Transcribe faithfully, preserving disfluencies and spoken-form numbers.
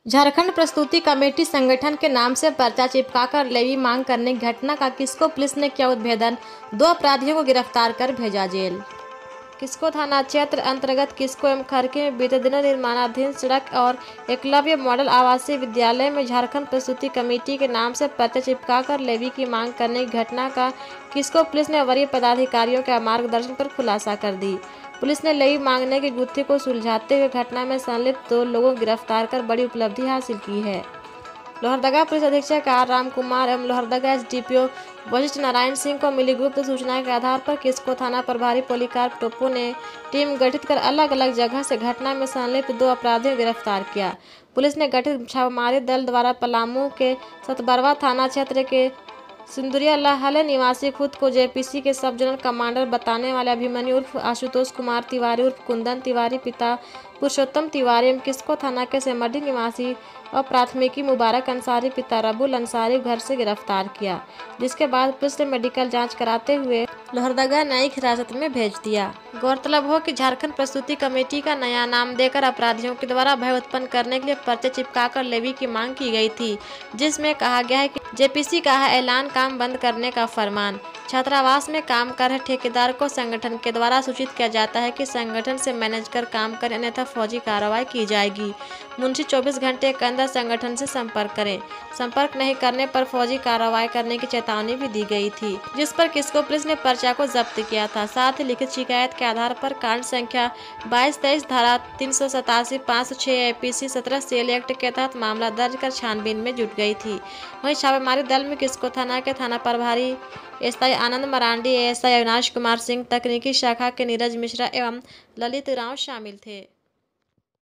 झारखंड प्रस्तुति कमेटी संगठन के नाम से पर्चा चिपकाकर लेवी मांग करने की घटना का किस्को पुलिस ने किया उद्भेदन। दो अपराधियों को गिरफ्तार कर भेजा जेल। किस्को थाना क्षेत्र अंतर्गत किस्को एवं खरकी में बीते दिनों निर्माणाधीन सड़क और एकलव्य मॉडल आवासीय विद्यालय में झारखंड प्रस्तुति कमेटी के नाम से पर्चा चिपकाकर लेवी की मांग करने की घटना का किस्को पुलिस ने वरीय पदाधिकारियों के मार्गदर्शन पर खुलासा कर दी। पुलिस ने लेवी मांगने की गुत्थी को सुलझाते हुए घटना में संलिप्त दो लोगों को गिरफ्तार कर बड़ी उपलब्धि हासिल की है। लोहरदगा पुलिस अधीक्षक आर राम कुमार एवं लोहरदगा एसडीपीओ वशिष्ठ नारायण सिंह को मिली गुप्त सूचना के आधार पर किस्को थाना प्रभारी पोलीकार टोपो ने टीम गठित कर अलग अलग जगह से घटना में संलिप्त दो अपराधियों को गिरफ्तार किया। पुलिस ने गठित छापामारी दल द्वारा पलामू के सतबरवा थाना क्षेत्र के सिंदुरिया लहले निवासी खुद को जेपीसी के सब जोनल कमांडर बताने वाले अभिमन्यु उर्फ आशुतोष कुमार तिवारी उर्फ कुंदन तिवारी पिता पुरुषोत्तम तिवारी एवं किस्को थाना के सेमडी निवासी और प्राथमिकी मुबारक अंसारी पिता रबुल अंसारी घर से गिरफ्तार किया, जिसके बाद पुलिस ने मेडिकल जांच कराते हुए लोहरदगा न्यायिक हिरासत में भेज दिया। गौरतलब हो कि झारखंड प्रस्तुति कमेटी का नया नाम देकर अपराधियों के द्वारा भय उत्पन्न करने के लिए पर्चे चिपकाकर लेवी की मांग की गई थी, जिसमें कहा गया है कि जेपीसी का है ऐलान काम बंद करने का फरमान। छात्रावास में काम कर रहे ठेकेदार को संगठन के द्वारा सूचित किया जाता है कि संगठन से मैनेज कर काम करें अन्यथा फौजी कार्रवाई की जाएगी। मुंशी चौबीस घंटे के अंदर संगठन से संपर्क करें। संपर्क नहीं करने पर फौजी कार्रवाई करने की चेतावनी भी दी गई थी, जिस पर किस्को पुलिस ने पर्चा को जब्त किया था। साथ ही लिखित शिकायत के आधार पर कांड संख्या बाईस तेईस धारा तीन सौ सतासी पाँच सौ छह एपीसी सत्रह सेल एक्ट के तहत मामला दर्ज कर छानबीन में जुट गई थी। वहीं छापेमारी दल में किस्को थाना के थाना प्रभारी एसआई आनंद मरांडी, एएसआई अविनाश कुमार सिंह, तकनीकी शाखा के नीरज मिश्रा एवं ललित राव शामिल थे।